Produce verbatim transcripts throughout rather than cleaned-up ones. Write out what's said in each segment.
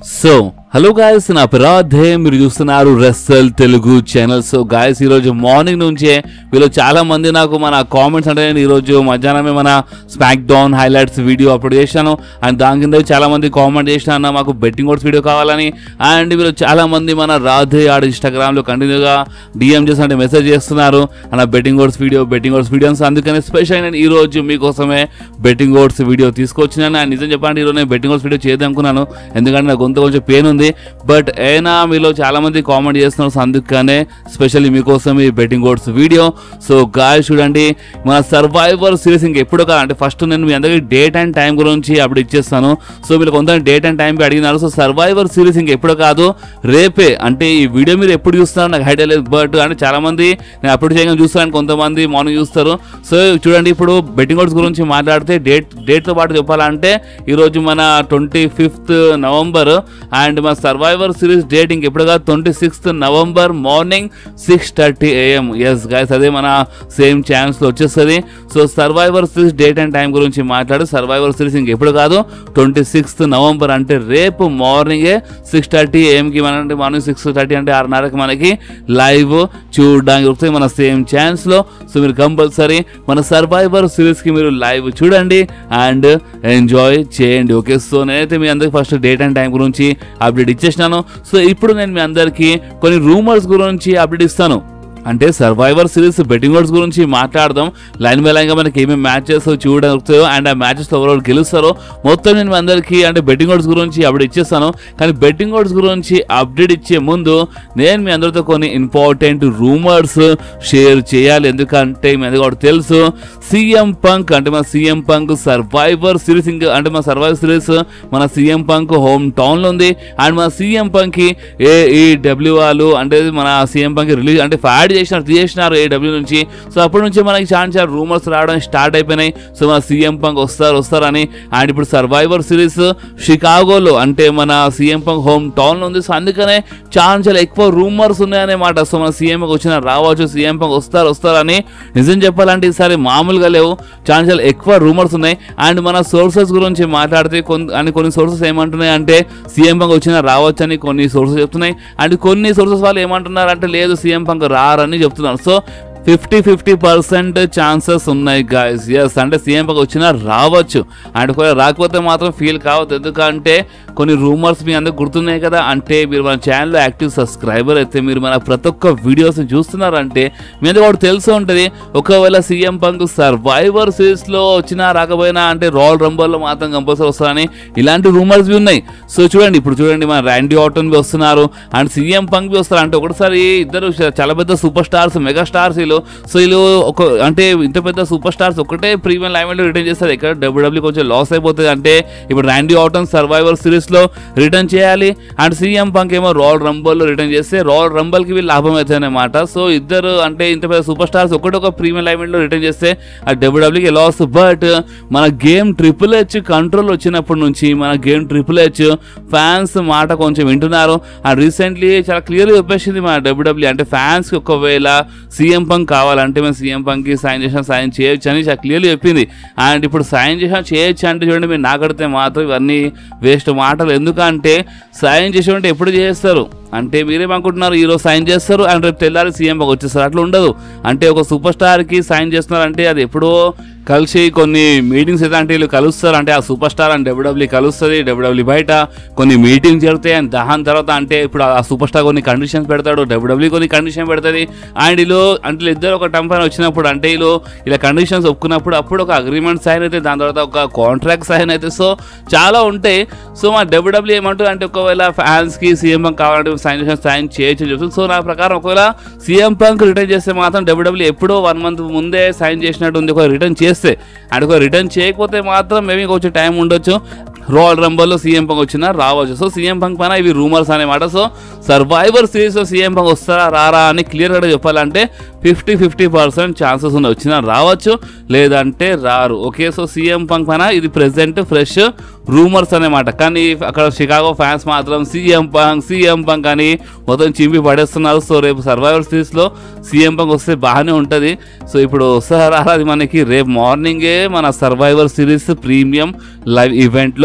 So hello guys, నా పేరాధే మీరు చూస్తున్నారు wrestle Telugu channel. So guys, ఈరోజు మార్నింగ్ నుంచే వీళ్ళు చాలా మంది నాకు మన కామెంట్స్ అంటే నేను ఈరోజు మధ్యాహ్నమే మన SmackDown highlights video upload చేశాను. అండ్ దాని కింద చాలా మంది కామెంట్ చేసిన మాకు బెట్టింగ్ ఓట్స్ వీడియో కావాలని. అండ్ వీళ్ళు చాలా మంది మన రాధే ఆడు ఇన్స్టాగ్రామ్లో కంటిన్యూగా డిఎం చేసి అంటే మెసేజ్ చేస్తున్నారు అన్న betting odds video betting odds videos. అందుకని స్పెషల్ నేను ఈరోజు మీకోసమే బెట్టింగ్ ఓట్స్ వీడియో తీసుకొచ్చినాను. అండ్ నిజం చెప్పండి, ఈరోజు నేను బెట్టింగ్ ఓట్స్ వీడియో చేద్దాం అనుకున్నాను, ఎందుకంటే నా గొంతు కొంచెం పెయిన్ ఉంది. బట్ అయినా మీలో చాలా మంది కామెంట్ చేస్తున్నారు, సో అందుకనే స్పెషల్లీ మీకోసం ఈ betting odds video. So guys చూడండి, మన సర్వైవర్ సిరీస్ ఇంకెప్పుడు కాదు అంటే ఫస్ట్ నేను మీ అందరికీ డేట్ అండ్ టైం గురించి అప్పుడు ఇచ్చేస్తాను. సో మీరు కొంత డేట్ అండ్ టైంకి అడిగినారు. సో సర్వైవర్ సిరీస్ ఇంకెప్పుడు కాదు, రేపే. అంటే ఈ వీడియో మీరు ఎప్పుడు చూస్తున్నారు నాకు ఐడియా లేదు, బట్ అంటే చాలా మంది నేను అప్పుడు చేయగానే చూస్తాను, కొంతమంది మార్నింగ్ చూస్తారు. సో చూడండి, ఇప్పుడు బెట్టింగ్ ఓట్స్ గురించి మాట్లాడితే డేట్ డేట్తో పాటు చెప్పాలంటే ఈరోజు మన ట్వంటీ ఫిఫ్త్ నవంబర్ అండ్ మన సర్వైవర్ సిరీస్ డేట్ ఇంకెప్పుడు కాదు twenty sixth November morning six thirty AM. Yes guys, అదే మన సేమ్ ఛానల్స్లో వచ్చేస్తుంది. So Survivor Series date and time గురించి మాట్లాడు. సర్వైవర్ సిరీస్ ఇంకెప్పుడు కాదు ట్వంటీ సిక్స్త్ నవంబర్ అంటే రేపు మార్నింగే సిక్స్ థర్టీ ఏఎంకి మన అంటే మార్నింగ్ సిక్స్ థర్టీ అంటే ఆరున్నరకి మనకి లైవ్ చూడడానికి వస్తుంది మన సేమ్ ఛానల్స్లో. సో మీరు కంపల్సరీ మన సర్వైవర్ సిరీస్కి మీరు లైవ్ చూడండి అండ్ ఎంజాయ్ చేయండి. ఓకే, సో నేనైతే మీ అందరికి ఫస్ట్ డేట్ అండ్ టైం గురించి అప్డేట్ ఇచ్చేసినాను. సో ఇప్పుడు నేను మీ అందరికీ కొన్ని రూమర్స్ గురించి అప్డేట్ ఇస్తాను. అంటే సర్వైవర్ సిరీస్ బెట్టింగ్ ఓట్స్ గురించి మాట్లాడదాం. లైన్ బై లైన్గా మనకి ఏమేమి మ్యాచెస్ చూడగలుగుతాయో అండ్ ఆ మ్యాచెస్లో ఎవరెవరు గెలుస్తారో మొత్తం నేను మీ అందరికీ అంటే బెట్టింగ్ ఓట్స్ గురించి అప్డేట్ ఇచ్చేస్తాను. కానీ బెట్టింగ్ ఓట్స్ గురించి అప్డేట్ ఇచ్చే ముందు నేను మీ అందరితో కొన్ని ఇంపార్టెంట్ రూమర్స్ షేర్ చేయాలి. ఎందుకంటే మీ అందరికీ కూడా తెలుసు, సీఎం పంక్ అంటే మన సీఎం పంక్ సర్వైవర్ సిరీస్ ఇంకా అంటే మన సర్వైవర్ సిరీస్ మన సీఎం పంక్ హోమ్ టౌన్లో ఉంది. అండ్ మన సీఎం పంక్కి ఏఈడబ్ల్యూ వాళ్ళు అంటే మన సీఎం పంక్ రిలీజ్ అంటే ఫ్యాడ్ చేసినారు తీసేసినారు ఏడబ్ల్యూ నుంచి. సో అప్పటి నుంచి మనకి చాలా చాలా రూమర్స్ రావడం స్టార్ట్ అయిపోయినాయి. సో మన సీఎం పంక్ వస్తారు వస్తారని. అండ్ ఇప్పుడు సర్వైవర్ సిరీస్ షికాగోలో అంటే మన సీఎం పంక్ హోమ్ టౌన్లో ఉంది. సో అందుకనే చాలా చాలా ఎక్కువ రూమర్స్ ఉన్నాయన్నమాట. సో మన సీఎం పంక్ వచ్చిన రావచ్చు, సీఎం పంక్ వస్తారు వస్తారని. నిజం చెప్పాలంటే ఈసారి మామూలుగా లేవు, చాలా చాలా ఎక్కువ రూమర్స్ ఉన్నాయి. అండ్ మన సోర్సెస్ గురించి మాట్లాడితే కొన్ని అని కొన్ని సోర్సెస్ ఏమంటున్నాయి అంటే సీఎం పంక్ వచ్చినా రావచ్చు అని కొన్ని సోర్సెస్ చెప్తున్నాయి. అండ్ కొన్ని సోర్సెస్ వాళ్ళు ఏమంటున్నారు అంటే లేదు సీఎం పంక్ రారని చెప్తున్నారు. So fifty fifty percent chances ఉన్నాయి గాయస్. ఎస్, అంటే సీఎం పంక్ వచ్చినా రావచ్చు అండ్ రాకపోతే మాత్రం ఫీల్ కావద్దు, ఎందుకంటే కొన్ని రూమర్స్ మీ అందరికి గుర్తున్నాయి కదా. అంటే మీరు మన ఛానల్లో యాక్టివ్ సబ్స్క్రైబర్ అయితే మీరు మన ప్రతి ఒక్క వీడియోస్ని చూస్తున్నారంటే మీ అందరికి కూడా తెలిసి ఉంటుంది. ఒకవేళ సీఎం పంక్ సర్వైవర్ సిరీస్లో వచ్చినా రాకపోయినా అంటే రాయల్ రంబల్లో మాత్రం కంపల్సరీ వస్తారని ఇలాంటి రూమర్స్ బి ఉన్నాయి. సో చూడండి, ఇప్పుడు చూడండి మన ర్యాండీ ఆర్టన్ బి వస్తున్నారు అండ్ సీఎం పంక్ బి వస్తారు. అంటే ఒకటిసారి ఇద్దరు చాలా పెద్ద సూపర్ స్టార్స్ మెగా స్టార్స్ వీళ్ళు. సో వీళ్ళు ఒక అంటే ఇంత పెద్ద సూపర్ స్టార్స్ ఒకటే ప్రీమియం లైవ్లో రిటర్న్ చేస్తారు. ఇక్కడ డబ్ల్యూడబ్ల్యూ కొంచెం లాస్ అయిపోతుంది. అంటే ఇప్పుడు ర్యాండీ ఆర్టన్ సర్వైవర్ సిరీస్లో రిటర్న్ చేయాలి అండ్ సీఎం పంక్ ఏమో రాయల్ రంబల్లో రిటర్న్ చేస్తే రాయల్ రంబల్కి వీళ్ళు లాభం అవుతుంది అనమాట. సో ఇద్దరు అంటే ఇంత పెద్ద సూపర్ స్టార్స్ ఒకటి ఒక ప్రీమియం లైవ్లో రిటర్న్ చేస్తే అది డబ్ల్యూడబ్ల్యూకి లాస్. బట్ మన గేమ్ ట్రిపుల్ హెచ్ కంట్రోల్ వచ్చినప్పటి నుంచి మన గేమ్ ట్రిపుల్ హెచ్ ఫ్యాన్స్ మాట కొంచెం వింటున్నారు. అండ్ రీసెంట్లీ చాలా క్లియర్గా చెప్పేసింది మన డబ్ల్యూడబ్ల్యూ అంటే ఫ్యాన్స్కి ఒకవేళ సీఎం పంక్ కావాలంటే మేము సీఎం పంక్కి సైన్ చేసిన సైన్ చేయొచ్చు అని చాలా క్లియర్లీ చెప్పింది. అండ్ ఇప్పుడు సైన్ చేసిన చేయొచ్చు అంటే చూడండి, మీరు నాకడితే మాత్రం ఇవన్నీ వేస్ట్ మాటలు. ఎందుకంటే సైన్ చేసేవంటే ఎప్పుడు చేస్తారు అంటే మీరేమనుకుంటున్నారు, ఈరోజు సైన్ చేస్తారు అండ్ రేపు తెల్లారి సీఎం పంక్ వచ్చేస్తారు. అట్లా ఉండదు. అంటే ఒక సూపర్ స్టార్కి సైన్ చేస్తున్నారంటే అది ఎప్పుడో కలిసి కొన్ని మీటింగ్స్ అయితే అంటే వీళ్ళు కలుస్తారు. అంటే ఆ సూపర్ స్టార్ అండ్ డబ్ల్యూడబ్ల్యూ కలుస్తుంది, డబ్ల్యూడబ్ల్యూ బయట కొన్ని మీటింగ్స్ జరుగుతాయి. అండ్ దాని తర్వాత అంటే ఇప్పుడు ఆ సూపర్ స్టార్ కొన్ని కండిషన్స్ పెడతాడు, డబ్ల్యూడబ్ల్యూ కొన్ని కండిషన్ పెడుతుంది. అండ్ వీళ్ళు అంటే ఇద్దరు ఒక టంపైన వచ్చినప్పుడు అంటే వీళ్ళు ఇలా కండిషన్స్ ఒప్పుకున్నప్పుడు అప్పుడు ఒక అగ్రిమెంట్ సైన్ అయితే, దాని తర్వాత ఒక కాంట్రాక్ట్ సైన్ అయితే. సో చాలా ఉంటాయి. సో మా డబ్ల్యూడబ్ల్యూ ఏమంటుంది అంటే ఒకవేళ ఫ్యాన్స్కి సీఎం పంక్ కావాలంటే సైన్ చేసిన సైన్ చేయొచ్చు చెప్తుంది. సో నా ప్రకారం ఒకవేళ సీఎం పంక్ రిటర్న్ చేస్తే మాత్రం డబ్ల్యూడబ్ల్యూ ఎప్పుడో వన్ మంత్ ముందే సైన్ చేసినట్టు ఉంది. ఒక రిటర్న్ చేస్తే అండ్ ఒక రిటర్న్ చేయకపోతే మాత్రం మేబీ కొంచెం టైం ఉండొచ్చు. రాయల్ రంబల్లో సీఎం పంక్ వచ్చినా రావచ్చు. సో సీఎం పంక్ పైన ఇవి రూమర్స్ అనమాట. సో సర్వైవర్ సిరీస్లో సీఎం పంక్ వస్తారా రారా అని క్లియర్గా చెప్పాలంటే ఫిఫ్టీ ఫిఫ్టీ పర్సెంట్ ఛాన్సెస్ ఉన్నాయి, వచ్చినా రావచ్చు లేదంటే రారు. ఓకే, సో సీఎం పంక్ పైన ఇది ప్రెసెంట్ ఫ్రెష్ రూమర్స్ అనమాట. కానీ అక్కడ షికాగో ఫ్యాన్స్ మాత్రం సీఎం పంక్ సీఎం పంక్ అని మొత్తం చింపి పడేస్తున్నారు. సో రేపు సర్వైవర్ సిరీస్లో సీఎం పంక్ వస్తే బాగానే ఉంటుంది. సో ఇప్పుడు వస్తారా అది మనకి రేపు మార్నింగే మన సర్వైవర్ సిరీస్ ప్రీమియం లైవ్ ఈవెంట్లో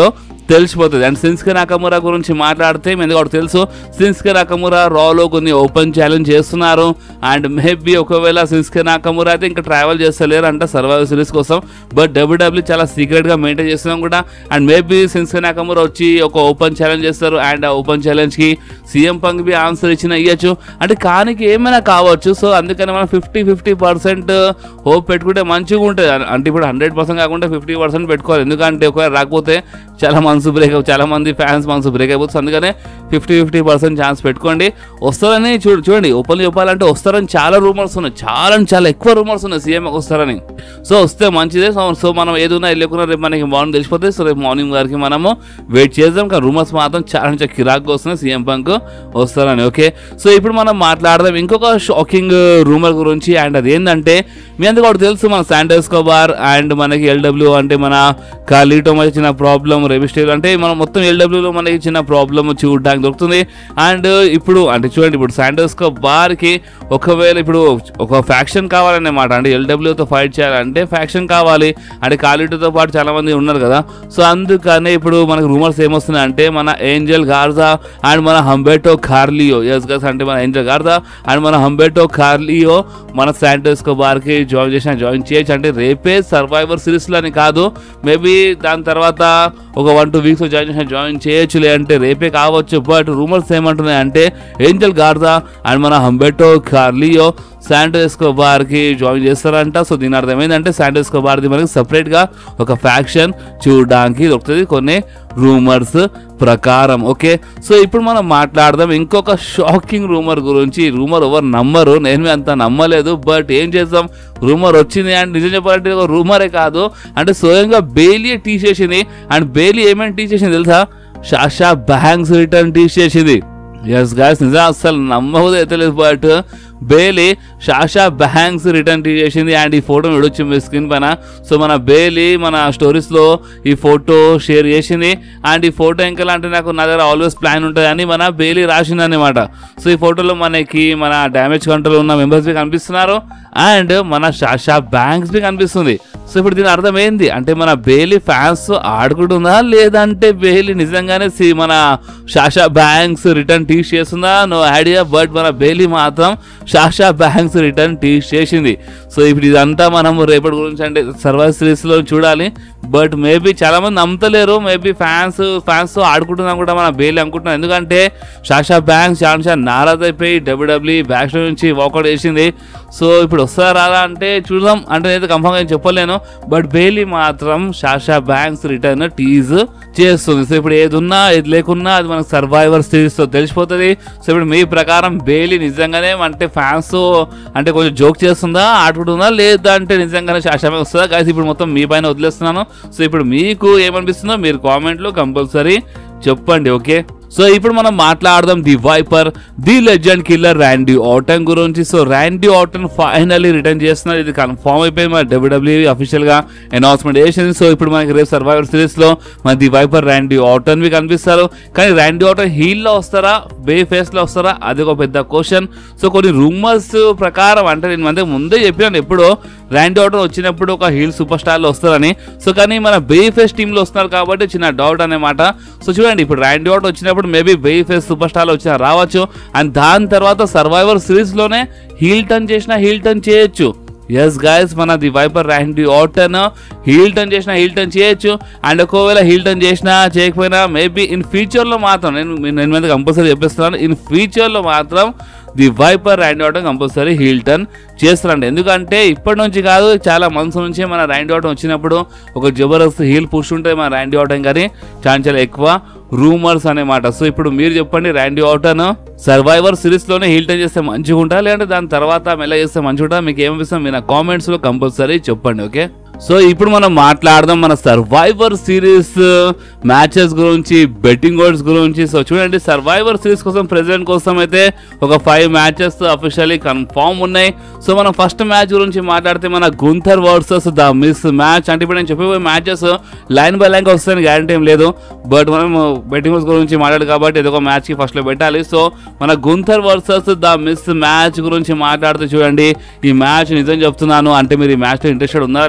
తెలిసిపోతుంది. అండ్ షిన్సుకే నాకమురా గురించి మాట్లాడితే మీకు కూడా తెలుసు, షిన్సుకే నాకమురా రాలో కొన్ని ఓపెన్ ఛాలెంజ్ చేస్తున్నారు. అండ్ మేబీ ఒకవేళ షిన్సుకే నాకమురా అయితే ఇంకా ట్రావెల్ చేస్తలేరు అంట సర్వైవర్ సిరీస్ కోసం. బట్ డబ్ల్యూడబ్ల్యూ చాలా సీక్రెట్గా మెయింటైన్ చేస్తున్నాం కూడా. అండ్ మేబీ షిన్సుకే నాకమురా వచ్చి ఒక ఓపెన్ ఛాలెంజ్ చేస్తారు. అండ్ ఆ ఓపెన్ ఛాలెంజ్కి సీఎం పంక్ బి ఆన్సర్ ఇచ్చిన ఇవ్వచ్చు, అంటే కానికి ఏమైనా కావచ్చు. సో అందుకని మనం ఫిఫ్టీ ఫిఫ్టీ పర్సెంట్ హోప్ పెట్టుకుంటే మంచిగా ఉంటుంది. అంటే ఇప్పుడు హండ్రెడ్ పర్సెంట్ కాకుండా ఫిఫ్టీ పర్సెంట్ పెట్టుకోవాలి, ఎందుకంటే ఒకవేళ రాకపోతే చాలా మనసు బ్రేక్ చాలా మంది ఫ్యాన్స్ మనసు బ్రేక్ అయిపోతుంది. అందుకనే ఫిఫ్టీ ఫిఫ్టీ పర్సెంట్ ఛాన్స్ పెట్టుకోండి. వస్తారని చూ చూడండి ఓపెన్ చెప్పాలంటే వస్తారని చాలా రూమర్స్ ఉన్నాయి, చాలా చాలా ఎక్కువ రూమర్స్ ఉన్నాయి సీఎం వస్తారని. సో వస్తే మంచిదే. సో సో మనం ఏదైనా వెళ్ళకున్నా రేపు మనకి మార్నింగ్ తెలిసిపోతుంది. సో రేపు మార్నింగ్ వరకు మనము వెయిట్ చేద్దాం. కానీ రూమర్స్ మాత్రం చాలా చాలా కిరాక్గా వస్తున్నాయి సీఎం పంక్ వస్తారని. ఓకే, సో ఇప్పుడు మనం మాట్లాడదాం ఇంకొక షాకింగ్ రూమర్ గురించి. అండ్ అది ఏంటంటే మీ అందరికీ కూడా తెలుసు, మన శాంటో ఎస్కోబార్ అండ్ మనకి ఎల్డబ్ల్యూ అంటే మన కార్లిటో మధ్య చిన్న ప్రాబ్లం, రెబిస్టేల్ అంటే మనం మొత్తం ఎల్డబ్ల్యూలో మనకి చిన్న ప్రాబ్లమ్ చూడడానికి దొరుకుతుంది. అండ్ ఇప్పుడు అంటే చూడండి ఇప్పుడు శాంటో ఎస్కోబార్కి ఒకవేళ ఇప్పుడు ఒక ఫ్యాక్షన్ కావాలన్నమాట, అంటే ఎల్డబ్ల్యూతో ఫైట్ చేయాలంటే ఫ్యాక్షన్ కావాలి. అంటే కార్లిటోతో పాటు చాలా మంది ఉన్నారు కదా. సో అందుకనే ఇప్పుడు మనకు రూమర్స్ ఏమొస్తున్నాయి అంటే మన ఏంజల్ గార్జా అండ్ మన హంబెర్టో కార్లియో, ఎస్ గస్ అంటే మన ఏంజల్ గార్జా అండ్ మన హంబెర్టో కార్లియో మన శాంటో ఎస్కోబార్కి జాయిన్ చేసిన జాయిన్ చేయొచ్చు. అంటే రేపే సర్వైవర్ సిరీస్లో అని కాదు, మేబీ దాని తర్వాత ఒక వన్ టూ వీక్స్ జాయిన్ చేసిన జాయిన్ చేయొచ్చు, లేదంటే రేపే కావచ్చు. బట్ రూమర్స్ ఏమంటున్నాయి అంటే ఏంజల్ గార్జా అండ్ మన హంబెర్టో కార్లియో శాంటో ఎస్కోబార్కి జాయిన్ చేస్తారంట. సో దీని అర్థం ఏంటంటే శాంటో ఎస్కోబార్ది మనకి సపరేట్గా ఒక ఫ్యాక్షన్ చూడడానికి దొరుకుతుంది కొన్ని రూమర్స్ ప్రకారం. ఓకే, సో ఇప్పుడు మనం మాట్లాడదాం ఇంకొక షాకింగ్ రూమర్ గురించి. రూమర్ ఎవరు నమ్మరు, నేను అంత నమ్మలేదు. బట్ ఏం చేద్దాం, రూమర్ వచ్చింది. అండ్ నిజం చెప్పాలంటే ఒక రూమరే కాదు, అంటే స్వయంగా బెయిలీ టీ చేసింది. అండ్ బెయిలీ ఏమేమి టీ చేసింది తెలుసా, సాషా బ్యాంక్స్ రిటర్న్ టీ చేసింది. ఎస్ గాయస్, నిజం అసలు నమ్మవుదే అయితే లేదు. But Bayley Sasha Banks return చేసింది. అండ్ ఈ ఫోటో విడొచ్చు మీ స్క్రీన్ పైన. సో మన బెయిలీ మన స్టోరీస్లో ఈ ఫోటో షేర్ చేసింది. అండ్ ఈ ఫోటో ఇంకా అంటే నాకు నా దగ్గర ఆల్వేస్ ప్లాన్ ఉంటుంది అని మన బెయిలీ రాసింది అనమాట. సో ఈ ఫోటోలో మనకి మన డ్యామేజ్ కంట్రోల్ ఉన్న మెంబర్స్ బి కనిపిస్తున్నారు అండ్ మన సాషా బ్యాంక్స్ బి కనిపిస్తుంది. సో ఇప్పుడు దీని అర్థం ఏంది అంటే మన బెయిలీ ఫ్యాన్స్ ఆడుకుంటుందా, లేదంటే బెయిలీ నిజంగానే మన సాషా బ్యాంక్స్ రిటర్న్ టీచ్ చేస్తుందా, నో ఐడియా. బట్ మన బెయిలీ మాత్రం సాషా బ్యాంక్స్ రిటర్న్ టీచ్ చేసింది. సో ఇప్పుడు ఇదంతా మనం రేపటి గురించి అంటే సర్వైవర్ సిరీస్లో చూడాలి. బట్ మేబీ చాలా మంది నమ్మతలేరు, మేబీ ఫ్యాన్స్ ఫ్యాన్స్ తో ఆడుకుంటున్నాం కూడా మన బెయిలీ అనుకుంటున్నాం. ఎందుకంటే సాషా బ్యాంక్స్ చాలా నారాజ్ అయిపోయి డబ్ల్యూడబ్ల్యూఈ బ్యాక్ నుంచి వాకౌట్ చేసింది. సో ఇప్పుడు వస్తారా రాదా అంటే చూద్దాం, అంటే నేనైతే కన్ఫర్మ్ గా చెప్పలేను. బట్ బెయిలీ మాత్రం సాషా బ్యాంక్స్ రిటర్న్ టీజ్ చేస్తుంది. సో ఇప్పుడు ఏది ఉన్నా ఏది లేకున్నా అది మనకు సర్వైవర్ సిరీస్ తో తెలిసిపోతుంది. సో ఇప్పుడు మీ ప్రకారం బెయిలీ నిజంగానే అంటే ఫ్యాన్స్ అంటే కొంచెం జోక్ చేస్తుందా, ఆడుకుంటుందా, లేదా అంటే నిజంగానే సాషా బ్యాంక్స్ వస్తుందా? గైస్ ఇప్పుడు మొత్తం మీ పైన వదిలేస్తున్నాను. సో ఇప్పుడు మీకు ఏమనిపిస్తుందో మీరు కామెంట్లో కంపల్సరీ చెప్పండి. ఓకే, సో ఇప్పుడు మనం మాట్లాడదాం the Viper the legend killer Randy Orton గురించి. So Randy Orton finally return చేస్తున్నారు, ఇది కన్ఫర్మ్ అయిపోయింది. మన డబ్ల్యూడబ్ల్యూఈ అఫీషియల్ గా అనౌన్స్మెంట్ చేసింది. సో ఇప్పుడు మనకి రేపు సర్వైవర్ సిరీస్ లో మన ది వైపర్ ర్యాండీ ఆర్టన్ వి కనిపిస్తారు. కానీ ర్యాండీ ఆర్టన్ హీల్ లో వస్తారా, బే ఫేస్ లో వస్తారా, అది ఒక పెద్ద క్వశ్చన్. సో కొన్ని రూమర్స్ ప్రకారం అంటే నేను మనకి ముందే చెప్పాను ఎప్పుడో ర్యాండీ ఆర్టన్ వచ్చినప్పుడు ఒక హీల్ సూపర్ స్టార్ లో వస్తారని. సో కానీ మన బే ఫేస్ టీమ్ లో వస్తున్నారు కాబట్టి చిన్న డౌట్ అనమాట. సో చూడండి ఇప్పుడు ర్యాండీ ఆర్టన్ వచ్చినప్పుడు మేబీ బే ఫేస్ సూపర్ స్టార్ లో వచ్చినా రావచ్చు. అండ్ దాని తర్వాత సర్వైవర్ సిరీస్ లోనే హీల్ టర్న్ చేసిన హీల్ టర్న్ చేయొచ్చు. ఎస్ గైస్, మన the wiper Randy Orton heel turn చేసిన హీల్ టర్న్ చేయొచ్చు. అండ్ ఒకవేళ హీల్ టర్న్ చేసినా చేయకపోయినా మేబీ ఇన్ ఫ్యూచర్లో మాత్రం నేను నేను మీద కంపల్సరీ చెప్పేస్తున్నాను, ఇన్ ఫ్యూచర్లో మాత్రం the wiper Randy Orton compulsory heel turn చేస్తారండి. ఎందుకంటే ఇప్పటి నుంచి కాదు, చాలా మంత్స్ నుంచే మన ర్యాండీ ఆర్టన్ వచ్చినప్పుడు ఒక జబర్దస్త్ హీల్ పుష్ ఉంటుంది మన ర్యాండీ ఆర్టన్ కానీ చాలా చాలా ఎక్కువ రూమర్స్ అనమాట. సో ఇప్పుడు మీరు చెప్పండి, ర్యాండీ ఆర్టన్ సర్వైవర్ సిరీస్ లోనే హీల్ టర్న్ చేస్తే మంచిగా ఉంటా, లేదంటే దాని తర్వాత మెల్ల చేస్తే మంచిగా ఉంటా? మీకు ఏమనిపిస్తుంది మీరు నా కామెంట్స్ లో కంపల్సరీ చెప్పండి. ఓకే, సో ఇప్పుడు మనం మాట్లాడదాం మన సర్వైవర్ సిరీస్ మ్యాచెస్ గురించి, బెట్టింగ్ ఓడ్స్ గురించి. సో చూడండి, సర్వైవర్ సిరీస్ కోసం ప్రెసిడెంట్ కోసం అయితే ఒక ఫైవ్ మ్యాచెస్ అఫీషియల్లీ కన్ఫర్మ్ ఉన్నాయి. సో మనం ఫస్ట్ మ్యాచ్ గురించి మాట్లాడితే మన Gunther versus the Miz match. అంటే ఇప్పుడు నేను చెప్పిపోయే మ్యాచెస్ లైన్ బై లైన్ వస్తాయని గ్యారంటీ ఏం లేదు. బట్ మనం బెట్టింగ్ ఓడ్స్ గురించి మాట్లాడు కాబట్టి ఏదో ఒక మ్యాచ్ కి ఫస్ట్ లో పెట్టాలి. సో మన Gunther versus the Miz match గురించి మాట్లాడితే చూడండి, ఈ మ్యాచ్ నిజం చెప్తున్నాను అంటే మీరు ఈ మ్యాచ్ లో ఇంట్రెస్టెడ్ ఉన్నారా నాకు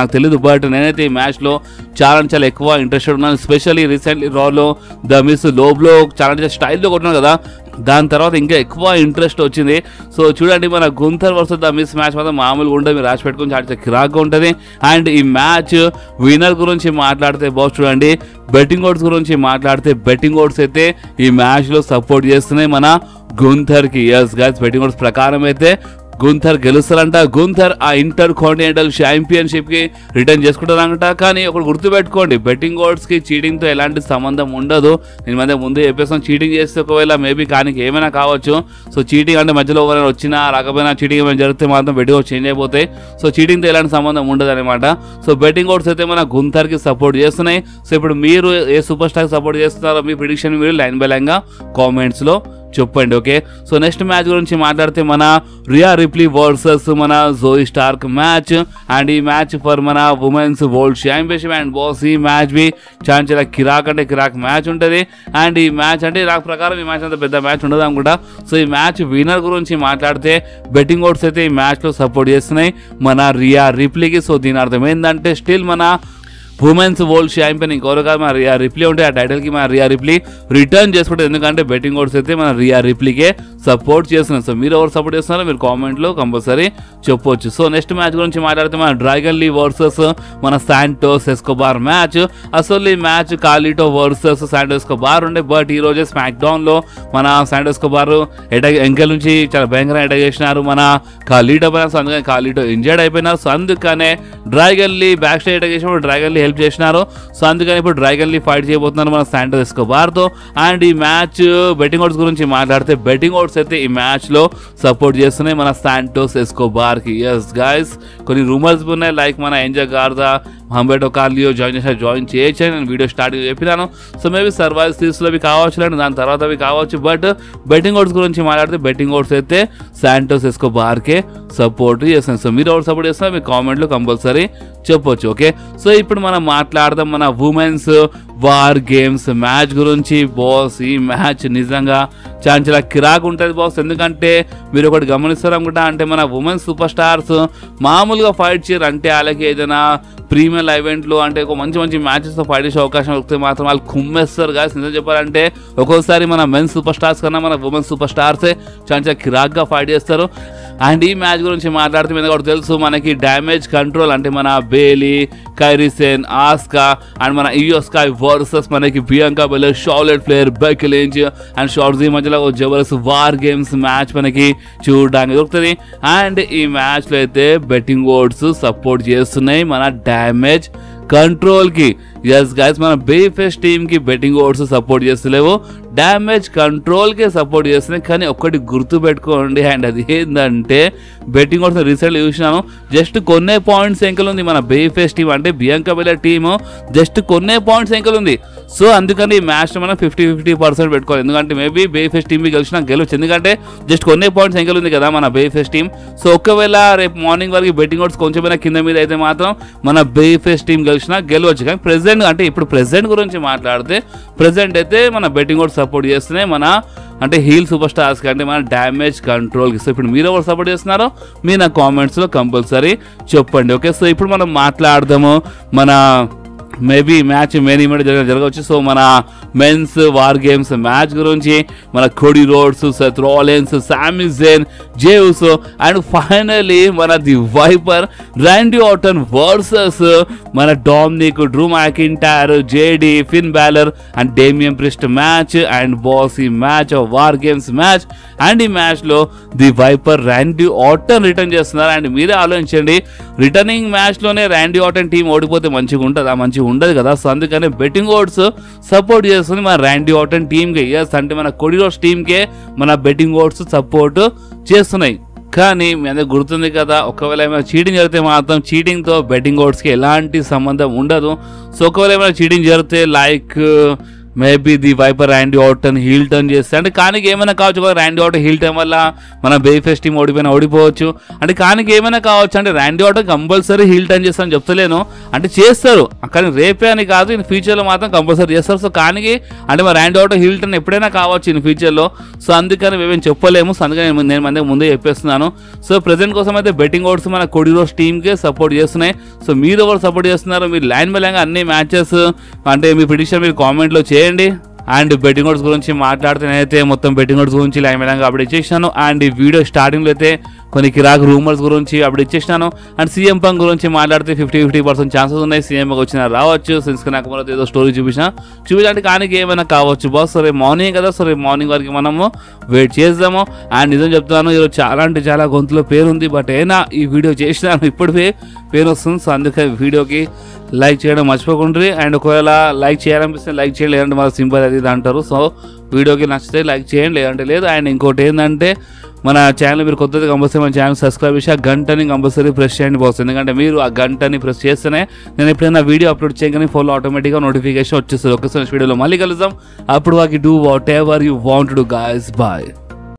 నాకు తెలియదు, బట్ నేనైతే ఈ మ్యాచ్లో చాలా చాలా ఎక్కువ ఇంట్రెస్టెడ్ ఉన్నాను. స్పెషల్లీ రీసెంట్లీ రాలో ద మిస్ లోబ్లో చాలా చాలా స్టైల్లో కొట్టినాను కదా, దాని తర్వాత ఇంకా ఎక్కువ ఇంట్రెస్ట్ వచ్చింది. సో చూడండి, మన Gunther versus the Miz match మాత్రం మామూలుగా ఉంటుంది, మీరు రాసి పెట్టుకుని చాలా కిరాక్గా ఉంటుంది. అండ్ ఈ మ్యాచ్ విన్నర్ గురించి మాట్లాడితే బాస్ చూడండి, బెట్టింగ్ ఓడ్స్ గురించి మాట్లాడితే బెట్టింగ్ ఓడ్స్ అయితే ఈ మ్యాచ్లో సపోర్ట్ చేస్తున్నాయి మన గుంథర్కి. ఎస్ గైస్, బెట్టింగ్ ఓడ్స్ ప్రకారం అయితే గుంథర్ గెలుస్తారంట. గుంథర్ ఆ ఇంటర్ కాంటినెంటల్ ఛాంపియన్షిప్ కి రిటర్న్ చేసుకుంటారంట. కానీ ఒకటి గుర్తుపెట్టుకోండి, బెట్టింగ్ ఓడ్స్ కి చీటింగ్ తో ఎలాంటి సంబంధం ఉండదు. నేను మధ్య ముందు చెప్పేసాను, చీటింగ్ చేస్తే ఒకవేళ మేబీ కానీ ఏమైనా కావచ్చు. సో చీటింగ్ అంటే మధ్యలో ఎవరైనా వచ్చినా రాకపోయినా చీటింగ్ ఏమైనా జరిగితే మాత్రం బెట్టింగ్ ఓడ్స్ చేంజ్ అయిపోతాయి. సో చీటింగ్ తో ఎలాంటి సంబంధం ఉండదు అనమాట. సో బెట్టింగ్ ఓడ్స్ అయితే మన గుంథర్ కి సపోర్ట్ చేస్తున్నాయి. సో ఇప్పుడు మీరు ఏ సూపర్ స్టార్ సపోర్ట్ చేస్తున్నారో మీ ప్రిడిక్షన్ మీరు లైన్ బై లైన్ గా కామెంట్స్ లో చెప్పండి. ఓకే, సో నెక్స్ట్ మ్యాచ్ గురించి మాట్లాడితే మన రియా రిప్లీ వర్సెస్ మన జోయి స్టార్క్ మ్యాచ్. అండ్ ఈ మ్యాచ్ ఫర్ మన women's world championship. And boss ఈ మ్యాచ్ బి చాలా చాలా కిరాక్ అంటే కిరాక్ మ్యాచ్ ఉంటుంది. అండ్ ఈ మ్యాచ్ అంటే నాకు ప్రకారం ఈ మ్యాచ్ అంత పెద్ద మ్యాచ్ ఉండదు అనుకుంటా. సో ఈ మ్యాచ్ విన్నర్ గురించి మాట్లాడితే బెట్టింగ్ ఓడ్స్ అయితే ఈ మ్యాచ్లో సపోర్ట్ చేస్తున్నాయి మన రియా రిప్లీకి. సో దీని అర్థం ఏంటంటే స్టిల్ మన ఉమెన్స్ వరల్డ్ ఛాంపియన్ ఇంకెవరు కాదు మన రియా రిప్లీ ఉంటే ఆ టైటిల్కి మన రియా రిప్లీ రిటర్న్ చేసుకుంటారు. ఎందుకంటే బెట్టింగ్ ఓడ్స్ అయితే మన రియా రిప్లీకే సపోర్ట్ చేస్తున్నారు. సో మీరు ఎవరు సపోర్ట్ చేస్తున్నారో మీరు కామెంట్లో కంపల్సరీ చెప్పొచ్చు. సో నెక్స్ట్ మ్యాచ్ గురించి మాట్లాడితే మన డ్రాగన్ లీ వర్సెస్ మన శాంటోస్ ఎస్కోబార్ మ్యాచ్. అసలు ఈ match Carlito versus Santos Escobar ఉండే, బట్ ఈ రోజే స్మాక్ డౌన్లో మన శాంటోస్ ఎస్కోబార్ అటాక్ ఎంకెల్ నుంచి చాలా భయంకరంగా అటాక్ చేసినారు మన కాలిటో పైన. సో అందుకని కాలిటో ఇంజర్డ్ అయిపోయినారు. సో అందుకనే Dragon Lee back stage attack చేసినప్పుడు డ్రాగన్ లీ హెల్ప్ చేసినారు. సో అందుకని ఇప్పుడు డ్రాగన్ లీ ఫైట్ చేయబోతున్నారు మన శాంటోస్ ఎస్కోబార్ తో. అండ్ ఈ మ్యాచ్ బెట్టింగ్ ఓడ్స్ గురించి మాట్లాడితే బెట్టింగ్ ఓడ్స్ అయితే ఈ మ్యాచ్ లో సపోర్ట్ చేస్తున్నాయి మన శాంటోస్ ఎస్కోబార్ కి. ఎస్ గైస్, కొన్ని రూమర్స్ ఉన్నాయి లైక్ మన ఎంజా గార్దా హంబెటో కార్లియో జాయిన్ చేసిన జాయిన్ చేయొచ్చు అని నేను వీడియో స్టార్ట్ చెప్పినాను. సో మేబీ సర్వైవ్ సిరీస్లో అవి కావచ్చు అండి, దాని తర్వాత అవి కావచ్చు. బట్ బెట్టింగ్ ఓడ్స్ గురించి మాట్లాడితే బెట్టింగ్ ఓడ్స్ అయితే శాంటోస్ ఎస్కోబార్కే సపోర్ట్ చేస్తాను. సో మీరు ఎవరు సపోర్ట్ చేస్తున్నా మీ కామెంట్లో కంపల్సరీ చెప్పొచ్చు. ఓకే, సో ఇప్పుడు మనం మాట్లాడదాం మన ఉమెన్స్ వార్ గేమ్స్ మ్యాచ్ గురించి. బాస్ ఈ మ్యాచ్ నిజంగా చాలా చాలా కిరాక్ ఉంటుంది బాస్. ఎందుకంటే మీరు ఒకటి గమనిస్తారు అనుకుంటా, అంటే మన ఉమెన్స్ సూపర్ స్టార్స్ మామూలుగా ఫైట్ చేయరు. అంటే వాళ్ళకి ఏదైనా ప్రీమియర్ ఈవెంట్లు అంటే ఒక మంచి మంచి మ్యాచెస్తో ఫైట్ చేసే అవకాశం వస్తే మాత్రం వాళ్ళు కుమ్మేస్తారు గాయస్. నిజం చెప్పాలంటే ఒక్కోసారి మన మెన్స్ సూపర్ స్టార్స్ కన్నా మన ఉమెన్స్ సూపర్ స్టార్సే చాలా చాలా కిరాక్గా ఫైట్ చేస్తారు. అండ్ ఈ మ్యాచ్ గురించి మాట్లాడితే మీద కూడా తెలుసు మనకి డ్యామేజ్ కంట్రోల్ అంటే మన Bayley, Kairi Sane, Asuka and మన ఇయో స్కై వర్సెస్ మనకి Bianca Belair, Charlotte Flair, Becky Lynch and Shotzi మధ్యలో ఒక జబర్దస్త్ వార్ గేమ్స్ మ్యాచ్ మనకి చూడడానికి దొరుకుతుంది. అండ్ ఈ మ్యాచ్లో అయితే బెట్టింగ్ ఓడ్స్ సపోర్ట్ చేస్తున్నాయి మన డ్యామేజ్ కంట్రోల్కి. ఎస్ గైస్, మన బేఫేస్ టీమ్కి బెట్టింగ్ ఓడ్స్ సపోర్ట్ చేస్తలేవు, డ్యామేజ్ కంట్రోల్కే సపోర్ట్ చేస్తున్నాయి. కానీ ఒక్కటి గుర్తు పెట్టుకోండి, అండ్ అది ఏంటంటే బెట్టింగ్ ఓడ్స్ రీసెంట్గా చూసినాను జస్ట్ కొన్నే పాయింట్స్ ఎంకలు ఉంది మన బేఫేస్ టీమ్ అంటే బియాంకా బెలర్ టీము జస్ట్ కొన్నే పాయింట్స్ ఎంకలు ఉంది. సో అందుకని ఈ మ్యాచ్ మనం ఫిఫ్టీ ఫిఫ్టీ పర్సెంట్ పెట్టుకోవాలి. ఎందుకంటే మేబీ బేఫేస్ టీమ్కి గెలిచినా గెలవచ్చు, ఎందుకంటే జస్ట్ కొన్నే పాయింట్స్ ఎంకలు ఉంది కదా మన బేఫేస్ టీమ్. సో ఒకవేళ రేపు మార్నింగ్ వరకు బెట్టింగ్ ఓడ్స్ కొంచెమైనా కింద మీద అయితే మాత్రం మన బేఫేస్ టీమ్ గెలిచినా గెలవచ్చు. కానీ ప్రెసెంట్ అంటే ఇప్పుడు ప్రెసెంట్ గురించి మాట్లాడితే ప్రెసెంట్ అయితే మన బెట్టింగ్ ఓడ్స్ సపోర్ట్ చేస్తున్నాయి మన అంటే హీల్ సూపర్ స్టార్స్ కంటే మన డ్యామేజ్ కంట్రోల్కి. సో ఇప్పుడు మీరు ఎవరు సపోర్ట్ చేస్తున్నారో మీరు నా కామెంట్స్లో కంపల్సరీ చెప్పండి. ఓకే, సో ఇప్పుడు మనం మాట్లాడదాము మన మేబీ మ్యాచ్ మెయిన్ ఈవెంట్ జరగ జరగవచ్చు. సో మన మెన్స్ వార్ గేమ్స్ మ్యాచ్ గురించి మన Cody Rhodes, Seth Rollins, Sami Zayn, Jey Uso and finally మన the wiper Randy Orton versus మన Dominik, Drew McIntyre, JD, Finn Balor and Damian Priest match. And boss ఈ match war games match. And ఈ match the wiper Randy Orton return చేస్తున్నారు. And మీరే ఆలోచించండి, returning మ్యాచ్లోనే Randy Orton team ఓడిపోతే మంచిగా ఉంటుందా? మంచిగా ఉండదు కదా. సో అందుకని బెట్టింగ్ ఓడ్స్ సపోర్ట్ చేస్తుంది మన ర్యాండీ ఆర్టన్ టీమ్కి. ఎస్ అంటే మన కోడీ రోడ్స్ టీమ్కే మన బెట్టింగ్ ఓడ్స్ సపోర్ట్ చేస్తున్నాయి. కానీ మీ అందరికి గుర్తుంది కదా, ఒకవేళ ఏమైనా చీటింగ్ జరిగితే మాత్రం చీటింగ్తో బెట్టింగ్ ఓడ్స్కి ఎలాంటి సంబంధం ఉండదు. సో ఒకవేళ ఏమైనా చీటింగ్ జరిగితే like maybe the wiper Randy Orton heel turn చేస్తే అంటే కానీ ఏమైనా కావచ్చు కదా. ర్యాండీ ఆర్టన్ హీల్ టర్న్ వల్ల మన బేఫేస్ టీం ఓడిపోయినా ఓడిపోవచ్చు అంటే కానీ ఏమైనా కావచ్చు. అంటే Randy Orton compulsory heel turn చేస్తారని చెప్తలేను, అంటే చేస్తారు కానీ రేపే అని కాదు, ఇన్ ఫ్యూచర్లో మాత్రం కంపల్సరీ చేస్తారు. సో కానీ అంటే మా ర్యాండీ ఆర్టన్ హీల్ టర్న్ ఎప్పుడైనా కావచ్చు ఇన్ ఫ్యూచర్లో. సో అందుకని మేమేం చెప్పలేము. సో అందుకని నేను మన ముందే చెప్పేస్తున్నాను. సో ప్రెజెంట్ కోసం అయితే బెట్టింగ్ ఓట్స్ మన కోడి రోజ్ టీమ్కే సపోర్ట్ చేస్తున్నాయి. సో మీరు ఎవరు సపోర్ట్ చేస్తున్నారు, మీరు లైన్ బై లైన్గా అన్ని మ్యాచెస్ అంటే మీ ప్రిడిక్షన్ మీరు కామెంట్లో చేయండి. అండ్ బెట్టింగ్ ఓట్స్ గురించి మాట్లాడితే నేనైతే మొత్తం బెట్టింగ్ ఓట్స్ గురించి లైన్ బై లైన్గా అప్డేట్ చేసినాను. అండ్ ఈ వీడియో స్టార్టింగ్లో అయితే కొన్ని కిరాక్ రూమర్స్ గురించి అప్డేట్ చేసినాను. అండ్ సీఎం పంక్ గురించి మాట్లాడితే ఫిఫ్టీ ఫిఫ్టీ పర్సెంట్ ఛాన్సెస్ ఉన్నాయి సీఎం పంక్ వచ్చినా రావచ్చు. సిన్స్కి నాకు మనతో ఏదో స్టోరీ చూపించిన చూపించడానికి కానీ ఏమైనా కావచ్చు బాస్. సో రేపు మార్నింగ్ కదా, సో రేపు మార్నింగ్ వరకు మనము వెయిట్ చేద్దాము. అండ్ నిజం చెప్తాను, ఈరోజు చాలా అంటే చాలా గొంతులో పేరు ఉంది, బట్ అయినా ఈ వీడియో చేసినాను ఇప్పటికే పేరు వస్తుంది. సో అందుకే వీడియోకి లైక్ చేయడం మర్చిపోకుండ్రి. అండ్ ఒకవేళ లైక్ చేయాలనిపిస్తే లైక్ చేయండి, లేదంటే మన సింపుల్ అది ఇది అంటారు. సో వీడియోకి నచ్చితే లైక్ చేయండి, లేదంటే లేదు. అండ్ ఇంకోటి ఏంటంటే మన ఛానల్ మీరు కొత్తది కంపల్సరీ మన ఛానల్ సబ్స్క్రైబ్ చేసి ఆ గంటని కంపల్సరీ ప్రెస్ చేయండి బాస్. ఎందుకంటే మీరు ఆ గంటని ప్రెస్ చేస్తేనే నేను ఎప్పుడైనా వీడియో అప్లోడ్ చేయగానే ఫోన్లో ఆటోమేటిక్గా నోటిఫికేషన్ వచ్చేస్తుంది. ఒక్కసారి వీడియోలో మళ్ళీ కలుద్దాం. అప్పుడు వాకి do whatever you want to do guys. Bye.